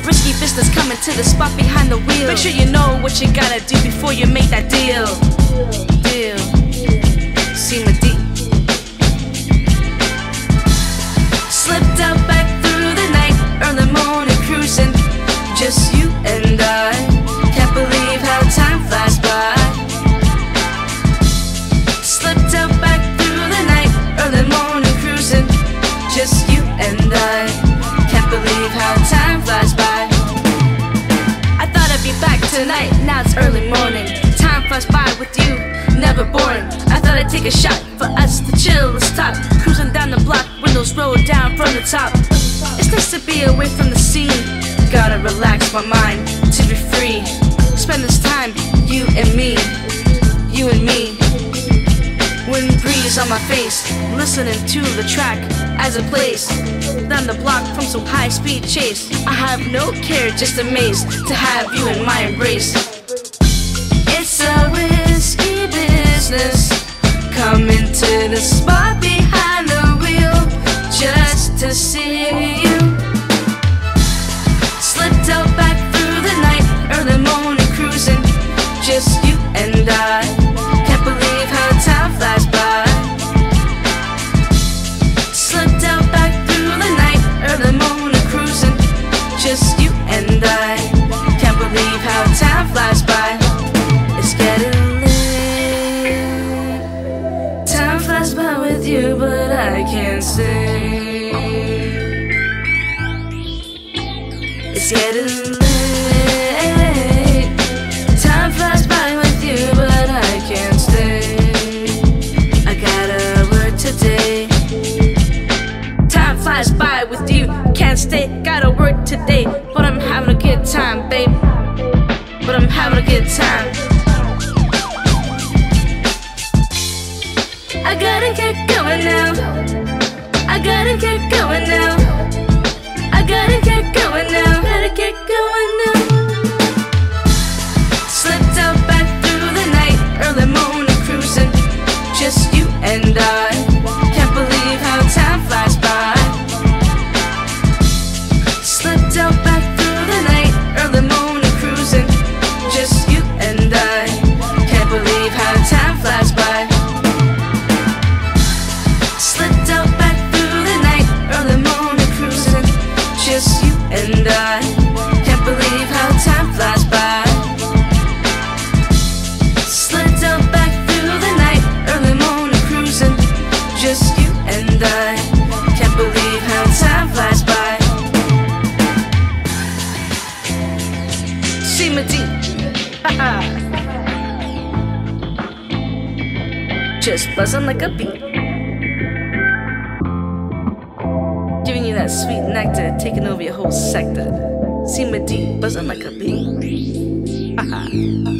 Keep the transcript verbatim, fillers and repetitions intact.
Risky business coming to the spot behind the wheel. Make sure you know what you gotta do before you make that deal. Deal. See my D. Slipped out back through the night, early morning cruising, just you and I. Can't believe how time flies by. Slipped out back through the night, early morning cruising, just you and I. Can't believe how time flies by. I thought I'd be back tonight, now it's early morning. Time flies by with you, never boring. I thought I'd take a shot for us to chill, let's talk. Cruising down the block, windows roll down from the top. It's nice to be away from the scene. Gotta relax my mind to be free. Spend this time, you and me, you and me. Wind breeze on my face, listening to the track as it plays. Down the block from some high-speed chase. I have no care, just amazed to have you in my embrace. It's a risky business, coming to the spot behind the wheel, just to see you. Slipped out back through the night, early morning cruising, just you and I. Can't believe how time flies by. Slipped out back through the night, early morning cruising, just you and I. Can't believe how time flies by. It's getting late. Time flies by with you, but I can't stay. It's getting late. Time flies by with you, but I can't stay. I gotta work today. Time flies by with you, can't stay. Gotta work today, but I'm having a good time, babe. But I'm having a good time. I gotta get going now. I gotta get going now. I gotta get going now. Gotta get going now. Slipped out back through the night, early morning cruising, just you and I. Can't believe how time flies by. Slipped out back through the night, early morning cruising, just you and I. Can't believe how time flies by. Slipped out back through the night, early morning cruising, just you and I. Can't believe how time flies by. Slipped out back through the night, early morning cruising, just you and I. Can't believe how time flies by. See my D. Haha. Just buzzing like a bee, giving you that sweet nectar, taking over your whole sector. See my D, buzzing like a bee. Haha.